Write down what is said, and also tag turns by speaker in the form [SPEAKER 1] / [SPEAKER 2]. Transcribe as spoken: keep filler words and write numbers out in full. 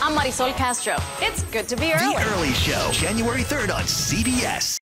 [SPEAKER 1] I'm Marysol Castro. It's good to be early.
[SPEAKER 2] The Early Show, January third on C B S.